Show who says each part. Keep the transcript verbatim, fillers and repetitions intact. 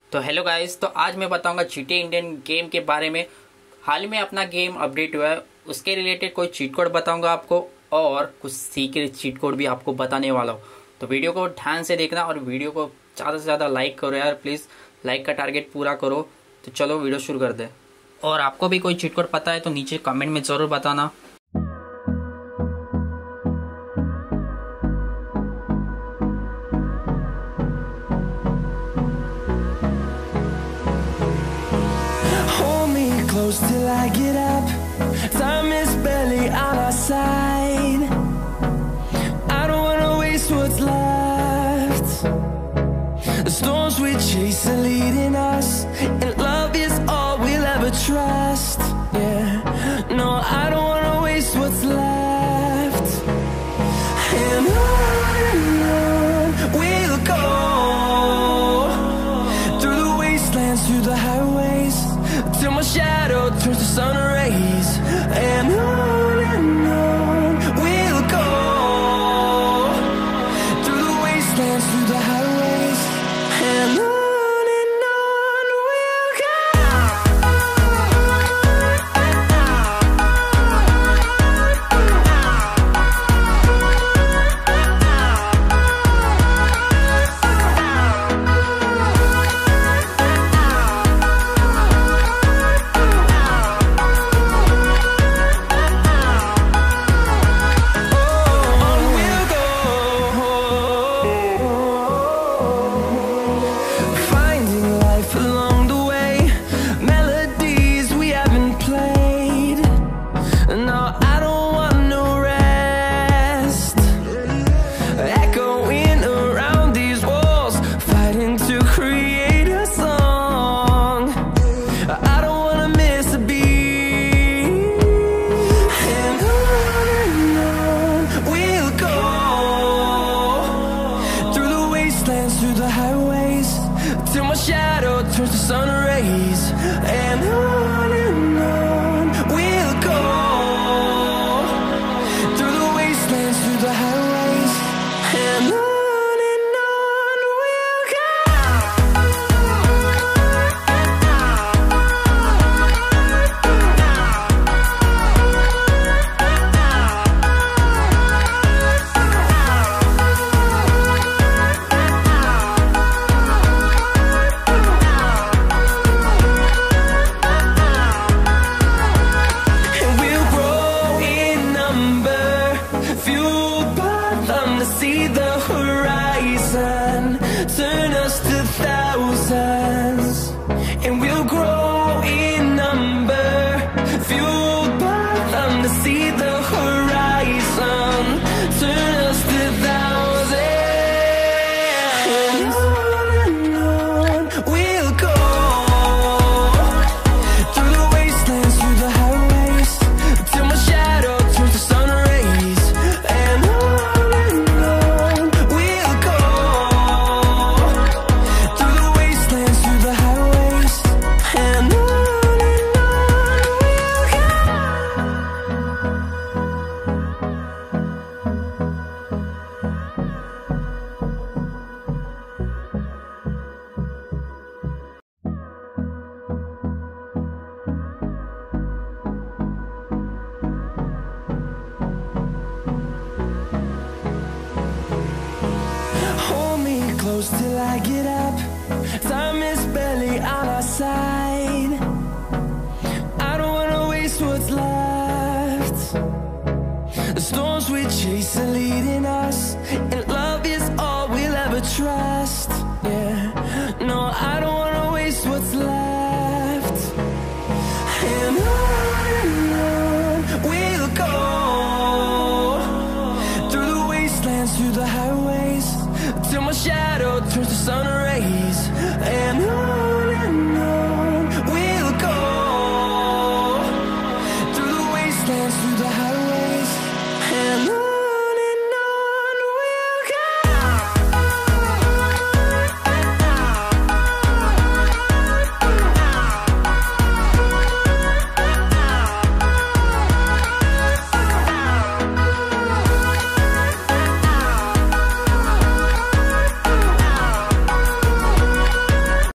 Speaker 1: तो hello guys, तो आज मैं बताऊंगा जीटीए इंडियन गेम के बारे में। हाल ही में अपना गेम अपडेट हुआ है, उसके रिलेटेड कोई चीट कोड बताऊंगा आपको और कुछ सीक्रेट चीट कोड भी आपको बताने वाला हूँ। तो वीडियो को ध्यान से देखना और वीडियो को ज़्यादा से ज़्यादा लाइक करो यार, प्लीज़ लाइक का टारगेट पूरा करो। तो चलो वीडियो शुरू कर दे। और आपको भी कोई चीट कोड पता है तो नीचे कमेंट में ज़रूर बताना।
Speaker 2: Close till I get up. Time is barely on our side. I don't wanna waste what's left. The storms we chase are leading us, and love is all we'll ever trust. Yeah, no, I don't wanna waste what's left. And on and on we'll go, through the wastelands, through the highways, till my shadow turns to sun rays. And on and on we'll go, through the wastelands, through the highways, and on. Through the highways, till my shadow turns to sun rays. And on and on we'll go, through the wastelands, through the highways, and on. See the horizon, turn us to thousands, and we'll grow in number, fueled by them. To see the horizon, turn us to thousands, and on and on we'll go, through the wastelands, through the highways, till my shadow turns to sun rays. And on close till I get up. Time is barely on our side. I don't wanna waste what's left. The storms we chase are leading us.